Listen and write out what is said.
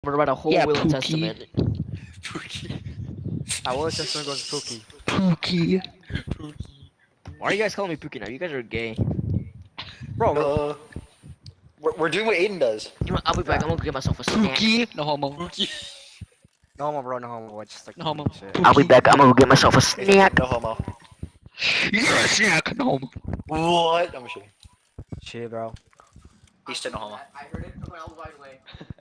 gonna write a whole Yeah, will and Pookie. testament. I will testament goes to Pookie. Pookie. Why are you guys calling me Pookie now? You guys are gay. Bro, We're doing what Aiden does. You know what? I'll be back. I'm gonna get myself a snack. Pookie. No homo. no homo, bro, no homo. It's just like No homo. shit. I'll be back. I'm gonna go get myself a It's snack. no homo. You're a snack. No homo. What? I'm kidding. Shit, bro. He's still no homo. I heard it from my old way.